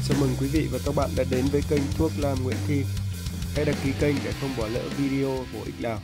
Chào mừng quý vị và các bạn đã đến với kênh Thuốc Nam Nguyễn Thi. Hãy đăng ký kênh để không bỏ lỡ video bổ ích nào.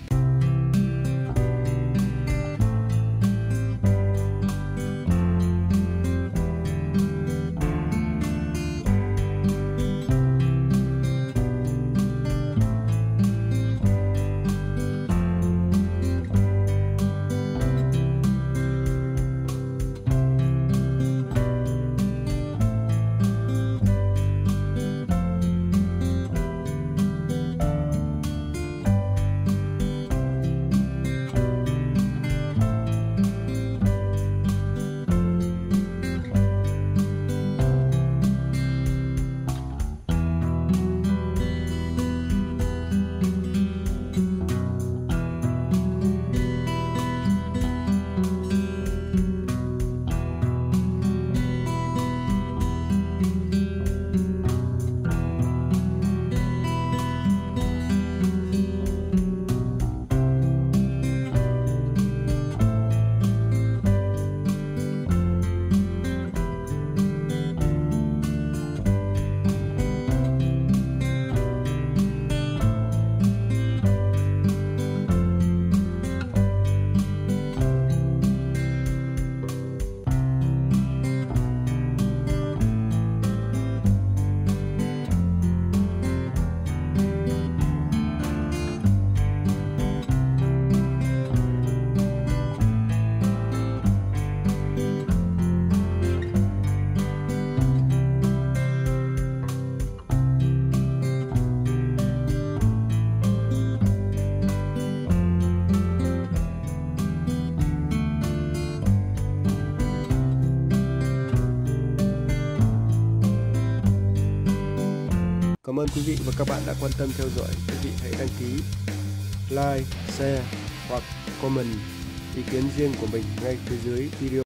Cảm ơn quý vị và các bạn đã quan tâm theo dõi. Quý vị hãy đăng ký, like, share hoặc comment ý kiến riêng của mình ngay phía dưới video.